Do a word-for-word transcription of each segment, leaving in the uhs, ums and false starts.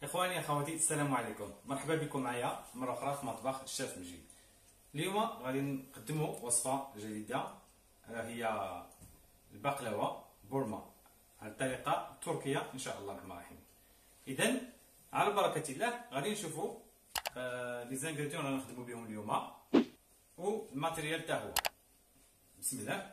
اخواني اخواتي السلام عليكم، مرحبا بكم معايا مره اخرى في مطبخ الشيف مجيد. اليوم غادي نقدموا وصفه جديده هي البقلاوه بورما على الطريقه التركيه ان شاء الله الرحمن الرحيم. اذا على بركه الله غادي نشوفوا آه لي زانغريديون اللي نخدموا بهم اليوم والماتيريال تاع هو. بسم الله.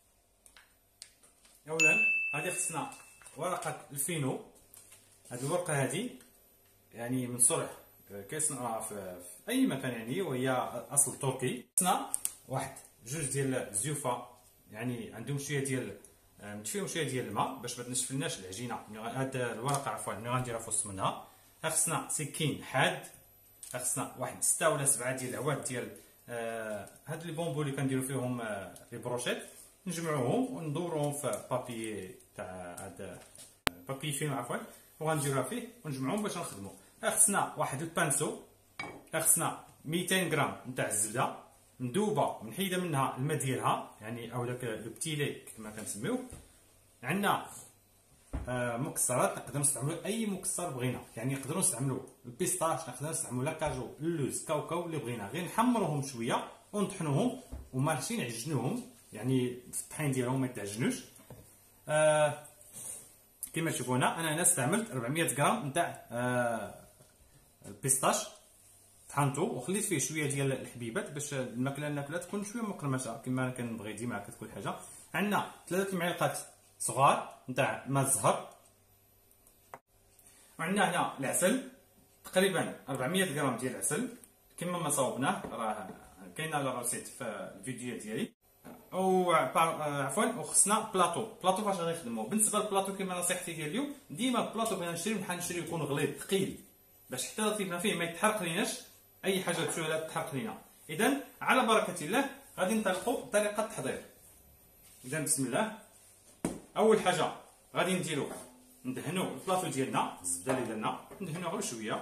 اولا غادي خصنا ورقه الفينو. هذه الورقه هذه يعني من صلح كيصنعوها في اي مكان يعني، وهي اصل تركي. خصنا واحد جوج ديال الزيوفه يعني عندهم شويه ديال متفيهم شويه ديال الماء باش ما تنشفلناش العجينه. هاد الورقه عفوا ملي غنديرها في وسط منها خصنا سكين حاد، خصنا واحد ستة ولا سبعة ديال العواد ديال آه هاد لي بونبو اللي كنديروا فيهم آه لي بروشيت، نجمعوهم وندوروهم في بابي تاع هاد بابي فينو عفوا، وغنديروها فيه ونجمعوهم باش نخدموا. خصنا واحد البانسو، خصنا ميتين غرام نتاع الزبده مذوبه منحيده منها الماء ديالها يعني، او داك لو بتيلي كما كنسميوه. عندنا آه مكسرات، نقدروا نستعملوا اي مكسر بغينا يعني، نقدروا نستعملوا البيستاش، نقدروا نستعملوا لاكاجو، اللوز، كاوكاو اللي بغينا، غير نحمروهم شويه ونطحنوهم وما نمشي نعجنوهم يعني في الطحين ديالهم ما يتعجنوش. آه كما تشوفوا هنا انا هنا استعملت أربعمية غرام نتاع آه البيستاش، طحنته وخليت فيه شويه ديال الحبيبات باش الماكله اللي ناكلها تكون شويه مقرمشه كما كنبغي ديما هكا تكون حاجه. عندنا ثلاثه معالق صغار نتاع ماء الزهر، وعندنا هنا العسل تقريبا أربعمية غرام ديال العسل كما ما صاوبناه، راه كاينه لا روسيت في الفيديو ديالي. او عفوا وخصنا بلاطو. بلاطو فاش غادي نخدموه؟ بالنسبه للبلاطو كما نصيحتي ديال اليوم، ديما البلاطو بغينا نشريو بحال نشريو يكون غليظ ثقيل باش حتى رطيبنا فيه ما يتحرق ليناش، اي حاجه بسهوله تحرق لينا. اذا على بركه الله غادي ننطلقوا بطريقه التحضير. اذا بسم الله. اول حاجه غادي نديرو ندهنوا البلاطو ديالنا، الزبده اللي درنا ندهنوها غير شويه،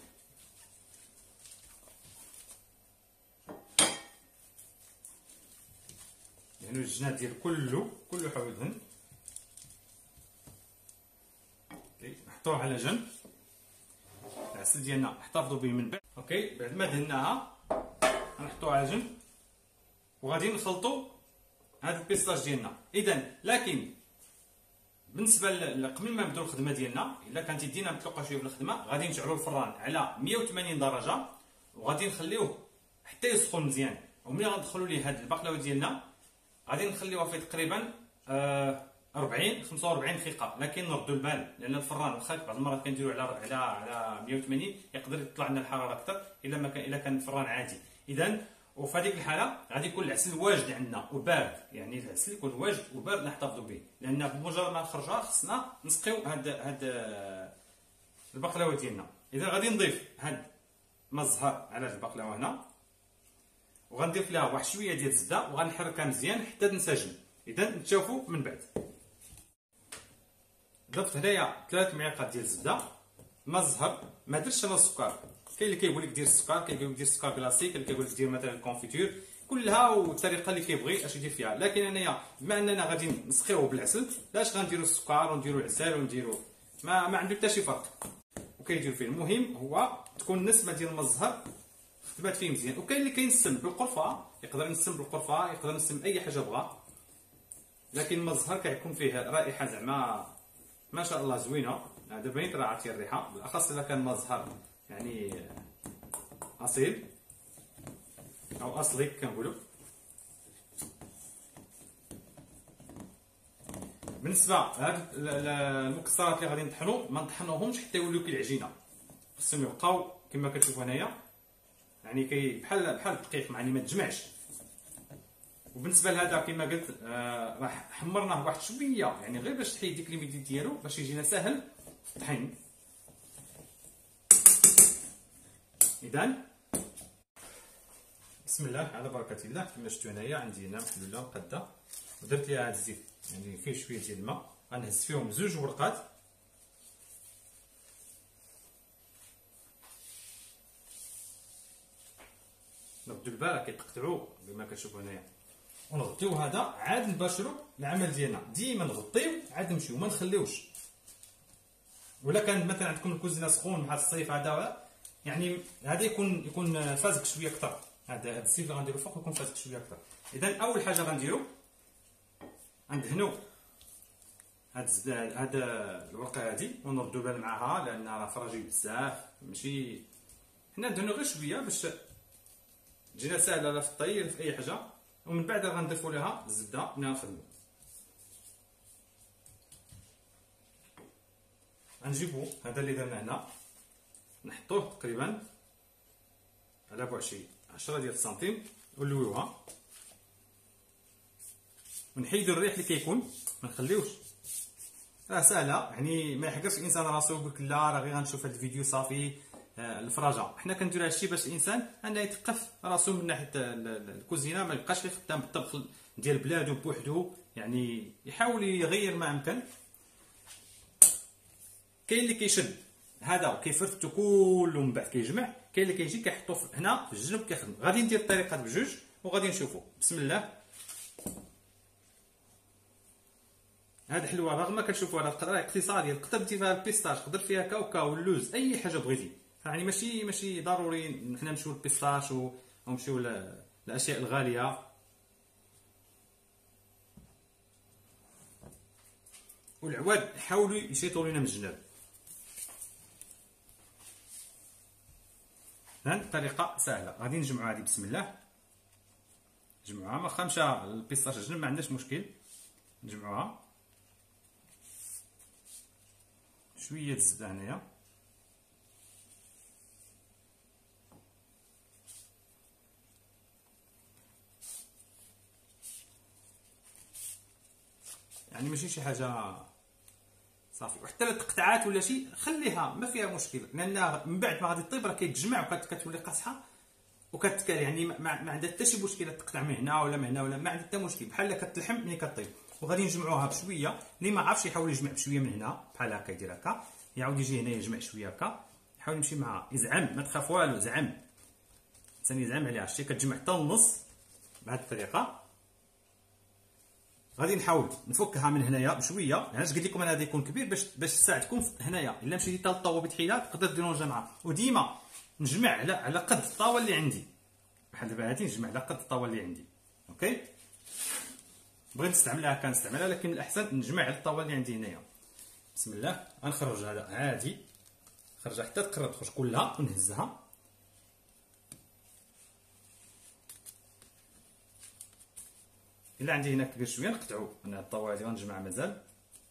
ندهنوا الجناب ديال كله كله حول الدهن. اوكي نحطوه على جنب. العسل ديالنا نحتفظوا به من بعد. اوكي بعد ما دهناها نحطوها على جنب وغادي نخلطوا هذا البيستاش ديالنا. اذا لكن بالنسبه قبل ما نبداو الخدمه ديالنا، الا كانت يدينا مطلقه شويه في الخدمه، غادي نشعلوا الفران على مية وثمانين درجه وغادي نخليوه حتى يسخن مزيان. وملي غندخلوا ليه هاد البقلاوه ديالنا غادي نخليوها فيه تقريبا آه أربعين خمسة وأربعين دقيقه، لكن نردوا البال لان الفران واخا بعض المرات كنديروا على على على مية وثمانين يقدر يطلع لنا الحراره اكثر الا ما كان الا كان الفران عادي. اذا وفي هذيك الحاله غادي يكون العسل واجد عندنا وبارد، يعني العسل يكون واجد وبارد نحتفظوا به، لان بمجرد ما نخرجوها خصنا نسقيو هاد هاد البقلاوه ديالنا. اذا غادي نضيف هاد ماء الزهر على البقلاوه هنا، وغنضيف لها واحد شويه ديال الزبده وغنحركها مزيان حتى تنسجم. اذا نتشوفوا من بعد. ضفت هنايا ثلاث معالق ديال الزبده، ماء الزهر، ما درتش انا السكر، كاين اللي كيقول لك دير السكر، كاين اللي كيقول لك دير السكر كلاسيك، اللي كيقول لك دير مثلا الكونفيتور، كلها والطريقه اللي كيبغي اش يدير فيها. لكن انايا بما اننا غادي نسقيوه بالعسل، لاش غنديروا السكر ونديروا العسل ونديروا ما ما عنده حتى شي فرق وكيدير فيه. المهم هو تكون النسبه ديال ماء الزهر خدمات فيه مزيان. وكاين اللي كينسم بالقرفه، يقدر ينسم بالقرفه، يقدر ينسم اي حاجه بغا، لكن ماء الزهر كيكون فيه رائحه زعما ما شاء الله زوينه. هذا باين راه عرفتي الريحه، بالاخص اذا كان ماء الزهر يعني اصيل او اصلي كنقولوا. بالنسبه لهاد المكسرات اللي غادي نطحنوا، ما نطحنوهمش حتى يوليو كالعجينه، خصهم يبقاو كما كتشوفوا هنايا يعني كي بحال بحال الدقيق يعني ما تجمعش. وبالنسبه لهذا كما قلت آه راه حمرناه واحد شويه يعني غير باش تحيد ديك ليميدي ديالو باش يجينا ساهل في الطحين. اذا بسم الله على بركه الله. كما شفتوا هنايا عندي هنا محلوله مقاده ودرت ليها هذا الزيت يعني فيه شويه ديال الماء، غنهز فيهم زوج ورقات نردوا البال كيتقطعوا كما كتشوفوا هنايا، ونغطيو هذا عاد نباشروا العمل ديالنا. ديما نغطيو عاد نمشيو ما نخليوش. ولا كان مثلا عندكم الكوزينه سخون بحال الصيف هذا، يعني هذا يكون يكون فازك شويه اكثر، هذا هذا السيف اللي غنديرو فوق يكون فازك شويه اكثر. اذا اول حاجه غنديرو غندهنو هاد الزبده هاد الورقه هادي ونردو بال معاها، لان راه فراجي بزاف، ماشي حنا ندهنو غير شويه باش تجينا ساهله لا في الطي لا في اي حاجه. ومن بعد غنضيفو ليها الزبده ملي غنخدمو. غنجيبو هذا اللي درنا هنا نحطوه تقريبا على بعشي عشرة ديال السنتيم ونلويوها ونحيدو الريح اللي كيكون، ما نخليوش. راه ساهله، يعني ما يحقرش الانسان راسو يقول لك لا راه غير غنشوف هذا الفيديو صافي آه الفراجه. حنا كنديرو هادشي باش الانسان انه يثقف راسو من ناحيه الكوزينه، ما يبقاش غير خدام بالطبخ ديال بلادو بوحدو، يعني يحاول يغير ما امكن. كاين اللي كيشد هذا كيفرتو كله من بعد كيجمع، كاين اللي كيجي كيحطو هنا في الجنب كيخدم. غادي ندير الطريقه بجوج وغادي نشوفوا. بسم الله. هاد حلوه رغم ما كتشوفوا راه راه اقتصاديه، تقدر دير فيها البيستاش، تقدر فيها كاوكاو واللوز، اي حاجه بغيتي، يعني ماشي ماشي ضروري حنا نمشيو للبيستاش ونمشيو للاشياء الغاليه. والعواد يحاولوا يشيطوا لينا من الجناب. هاد الطريقه سهله. غادي نجمعوا هذه بسم الله، نجمعوها ما خمشه البيستاش الجنب ما عندناش مشكل، نجمعوها شويه الزبده هنايا يعني ماشي شي حاجه صافي. وحتى لا تقطعات ولا شي خليها ما فيها مشكل، لان من بعد ما غادي طيب راه كيتجمع وكتولي قاصحه وكتكال، يعني ما, ما عندها حتى شي مشكله تقطع من هنا ولا من هنا ولا ما عندها حتى مشكل، بحال كتلحم ملي كطيب. وغادي نجمعوها بشويه، اللي ما عرفش يحاول يجمع بشويه من هنا بحال هكا، يدير هكا يعاود يجي هنا يجمع شويه هكا، يحاول يمشي معها يزعم، ما تخاف والو، زعم الانسان يزعم عليها. شتي كتجمع حتى النص بهذه الطريقه. غادي نحاول نفكها من هنايا بشويه، علاش قلت لكم انا غادي يكون كبير باش باش تساعدكم هنايا. الا مشيتي حتى للطاوه بحيلات تقدر ديروا الجمعه. وديما نجمع على على قد الطاوه اللي عندي، بحال دابا هادي نجمع على قد الطاوه اللي عندي. اوكي بغيت نستعملها كنستعملها، لكن الاحسن نجمع على الطاوه اللي عندي هنايا. بسم الله. غنخرج هذا عادي، خرجها حتى تقرب تخرج كلها ونهزها. الا عندي هنا كبير شويه نقطعو، انا الطاوه هادي غنجمع مازال،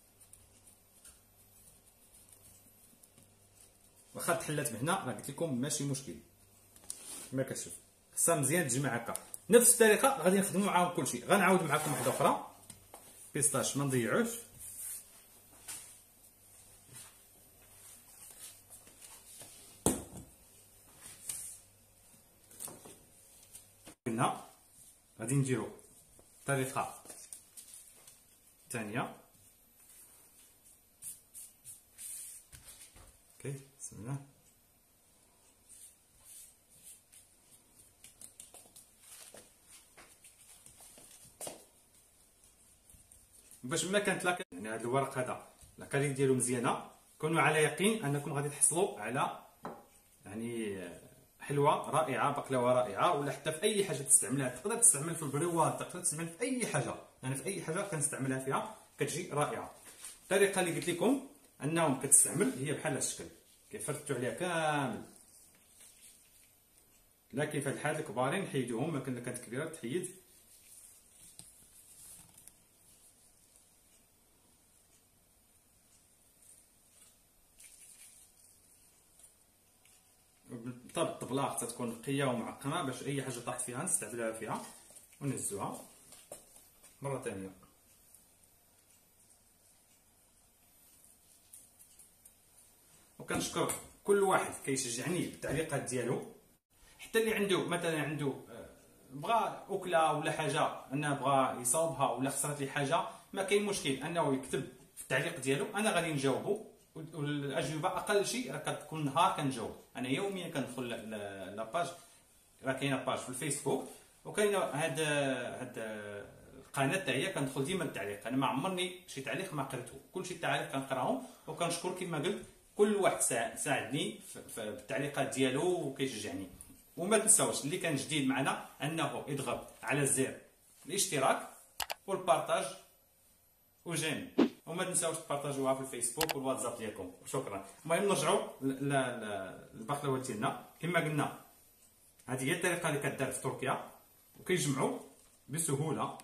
واخا تحلات بهنا راه قلت لكم ماشي مشكل. كما كتشوف خصها مزيان تجمع هكا. نفس الطريقه غادي نخدموا معاهم كلشي. غنعاود معكم واحده اخرى بيستاش ما نضيعوش. قلنا غادي نديرو طريقه ثانيه. اوكي بسم الله. باش ما كانت لا يعني هذا الورق هذا الكاليتي ديالو مزيانه، كونوا على يقين انكم غادي تحصلوا على يعني حلوه رائعه، بقلاوه رائعه، ولا حتى في اي حاجه تستعملها. تقدر تستعمل في البريوات، تقدر تستعمل في اي حاجه، يعني في اي حاجه كنستعملها فيها كتجي رائعه. الطريقه اللي قلت لكم انهم كتستعمل هي بحال هذا الشكل، كيفرتوا عليها كامل. لكن في الحالات الكبارين نحيدوهم، ما كانت كبيره تحيد. بالطبع الطبله خصها تكون نقيه ومعقمه باش اي حاجه طاحت فيها نستعملها فيها ونهزوها مره ثانيه. وكنشكر كل واحد كيشجعني بالتعليقات ديالو، حتى اللي عنده مثلا عنده بغى اكله ولا حاجه انه بغى يصاوبها ولا خسرت لي حاجه، ما كاين مشكل انه يكتب في التعليق ديالو، انا غادي نجاوبه. والاجوبه اقل شيء راه كتكون نهار كنجاوب. انا يوميا كندخل لاباج، راه كاينه باج في الفيسبوك وكاينه هاد هاد القناه حتى هي كندخل ديما التعليق. انا ما عمرني شي تعليق ما قريته، كلشي التعاليق كنقراهم وكنشكر كما قلت كل واحد ساعدني في التعليقات ديالو وكيشجعني. وما تنساوش اللي كان جديد معنا انه يضغط على زر الاشتراك والبارطاج وجيم، وما تنساوش تبارطاجوها في الفيسبوك والواتساب ديالكم. شكرا. المهم نرجعوا للبقلاوه ديالنا. كما قلنا هذه هي الطريقه اللي كدار في تركيا وكيجمعوا بسهوله،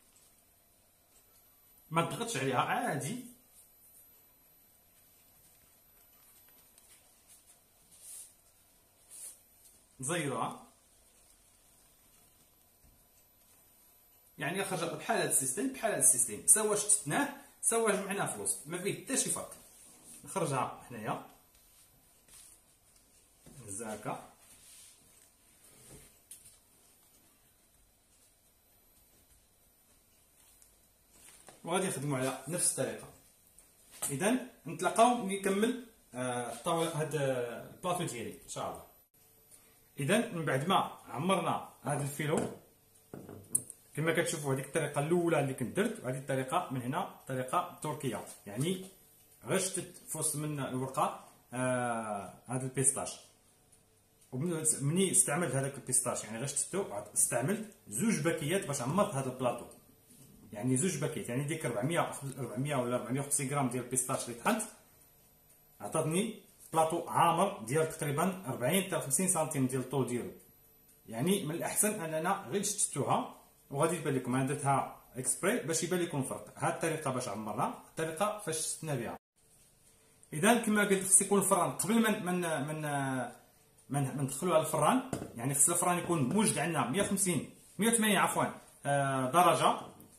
ما تضغطش عليها عادي. نزيروها يعني خرج بحال هذا السيستم بحال هذا السيستم، سوا شتتناه سوا جمعناه فلوس، ما فيه حتى شي فرق. نخرجها هنايا نهزها هكا وغادي نخدموا على نفس الطريقه. اذا نتلاقاو ملي نكمل الطاوله هاد البلاطو ديالي ان شاء الله. اذا من بعد ما عمرنا هذا الفيلو كما كتشوفوا هذيك الطريقه الاولى اللي كنت درت، وهذه الطريقه من هنا طريقه تركيه، يعني غير شتت في وسط من الورقه آه هذا البيستاش. ومني استعملت هذاك البيستاش يعني غير شتتو، استعملت زوج باكيات باش عمرت هذا البلاطو، يعني زوج باكيت، يعني ديك أربعمية أربعمية ولا أربعمية وخمسين غرام ديال البيستاش اللي طحنت عطاتني بلاطو عامر ديال تقريبا أربعين حتى خمسين سنتيم ديال الطول ديالو. يعني من الاحسن اننا غير شتتوها، وغادي تبان لكم انا درتها اكسبري باش يبان لكم الفرق. هاد الطريقه باش عمرنا، الطريقه فاش شتنا بها. اذا كما قلت خص يكون الفران قبل من من من من, من ندخلوا على الفران، يعني خص الفران يكون موجد عندنا مية وخمسين مية وثمانين عفوا آه درجه،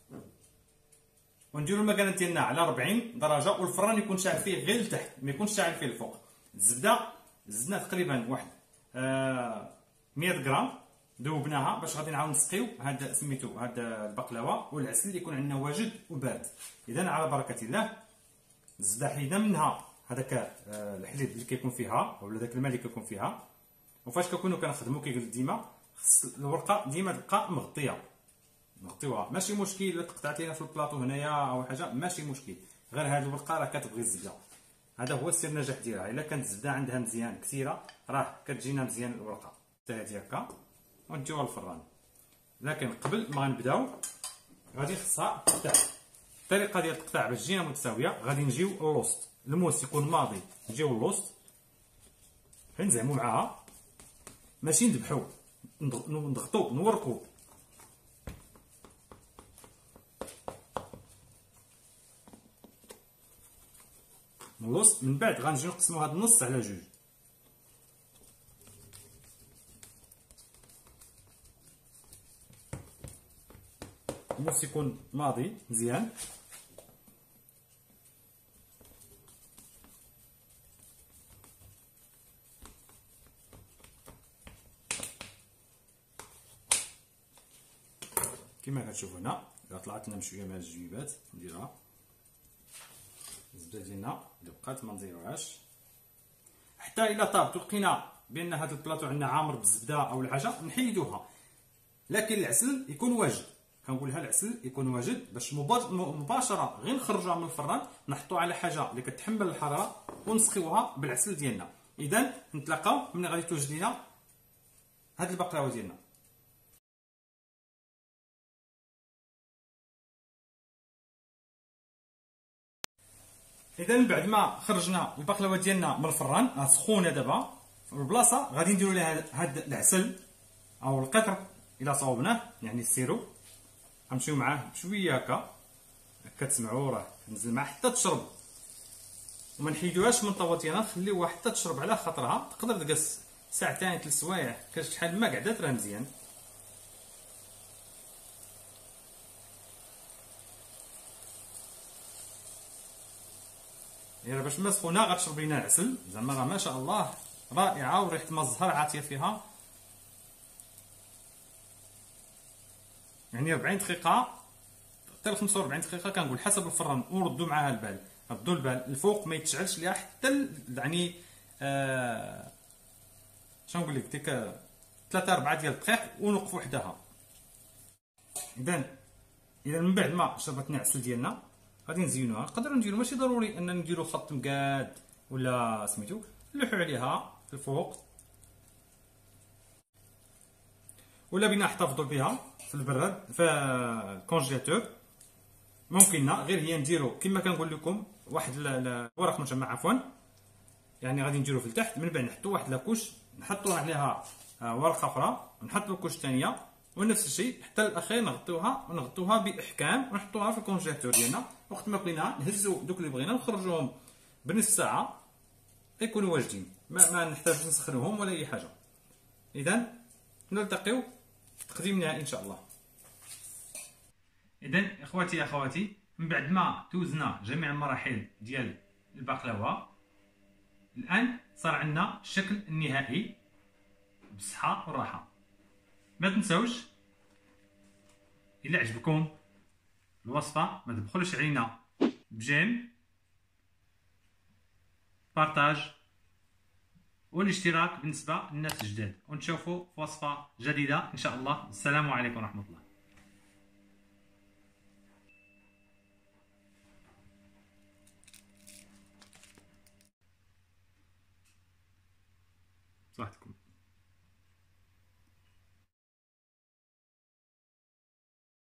ونديروا المكانه ديالنا على أربعين درجه، والفران يكون شاعل فيه غير لتحت ما يكونش شاعل فيه الفوق. الزبده زدنا تقريبا واحد آه مية غرام ذوبناها باش غادي نعاود نسقيو هذا سميتو هذا البقلاوه، والعسل اللي يكون عندنا واجد وبارد. اذا على بركه الله الزبده حيدنا منها هذاك آه الحليب اللي كيكون فيها ولا داك الماء اللي كيكون فيها. وفاش كنكونوا كنخدموا كيقول ديما خص الورقه ديما تبقى مغطيه، نغطيوها ماشي مشكل. الا تقطعت لينا في البلاطو هنايا او حاجه ماشي مشكل، غير هذه الورقه راه كتبغي الزبده. هذا هو سر النجاح ديالها. الا كانت الزبده عندها مزيان كثيره راه كتجينا مزيان الورقه. حتى هذه هكا ونديوها للفران. لكن قبل ما نبداو غادي خصها تقطع. الطريقه ديال التقطاع باش تجينا متساويه غادي نجيو للوسط، الموس يكون ماضي نجيو للوسط نزعمو معاها، ماشي نذبحو، نضغطو نوركو. من الوسط، من بعد غنجيو نقسمو هاد النص على جوج. الموس يكون ماضي مزيان. كما كتشوفوا هنا الا طلعت لنا بشويه من الجويبات نديرها. الزبده ديالنا اللي بقات ما نزيروهاش حتى الا طابت ولقينا بان هذا البلاطو عندنا عامر بالزبده او الحاجه نحيدوها. لكن العسل يكون واجد، كنقولها العسل يكون واجد باش مباشره غير نخرجوها من الفران نحطوها على حاجه اللي كتحمل الحراره ونسخيوها بالعسل ديالنا. اذا نتلاقاو ملي غادي توجد لينا هاد البقلاوه ديالنا. اذا من بعد ما خرجنا البقلاوه ديالنا من الفران سخونه دابا في البلاصه غادي نديروا لها هاد العسل او القطر الى صوبناه يعني السيرو. غنمشيو معاه بشويه هكا كتسمعوا راه تنزل معاه حتى تشرب، وما نحيدوهاش من الطاوه ديالنا نخليوها حتى تشرب على خاطرها. تقدر تجلس ساعتين ثلاث سوايع كاش شحال ما قعدات راه مزيان. يعني باش ما سخونه غتشرب لينا العسل زعما راه ما شاء الله رائعه وريحه ما الزهر عاطيه فيها. يعني أربعين دقيقه حتى خمسة وأربعين دقيقه كنقول حسب الفران، وردوا معاها البال، ردوا البال الفوق ما يتشعلش ليها حتى يعني آه شنو نقول لك ديك ثلاثة أربعة ديال الدقائق ونوقفوا وحدها. اذا اذا من بعد ما شربتنا العسل ديالنا غادي نزينوها. نقدروا نديروا ماشي ضروري اننا نديروا خط مقاد ولا سميتو نلوحو عليها في الفوق، ولا بينا نحتفظوا بها في البراد في الكونجيلاتور ممكننا، غير هي نديرو كما كنقول لكم واحد ورق مجمع عفوا، يعني غادي نديرو في التحت، من بعد نحطو واحد لاكوش نحطو عليها ورقه اخرى، نحطو الكوش الثانيه، ونفس الشيء حتى الاخير نغطيوها ونغطوها باحكام ونحطوها في الكونجيلاتور ديالنا. وقت ما بغينا نهزو دوك اللي بغينا نخرجوهم بنص ساعه يكونوا واجدين، ما, ما نحتاج نسخنوهم ولا اي حاجه. اذا نلتقيو في التقديم النهائي ان شاء الله. اذا اخواتي اخواتي، من بعد ما دوزنا جميع المراحل ديال البقلاوه، الان صار عندنا الشكل النهائي بالصحه والراحه. ما تنساوش الا عجبكم الوصفه ما تبخلوش علينا بجيم، بارطاج والاشتراك بالنسبه للناس الجداد، ونشوفوا في وصفه جديده ان شاء الله. السلام عليكم ورحمه الله. صحتكم.